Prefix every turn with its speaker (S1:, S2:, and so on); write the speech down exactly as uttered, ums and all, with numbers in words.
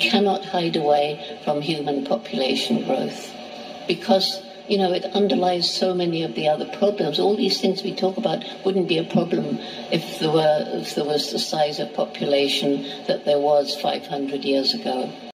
S1: cannot hide away from human population growth, because, you know, it underlies so many of the other problems. All these things we talk about wouldn't be a problem if there were, if there was the size of population that there was five hundred years ago.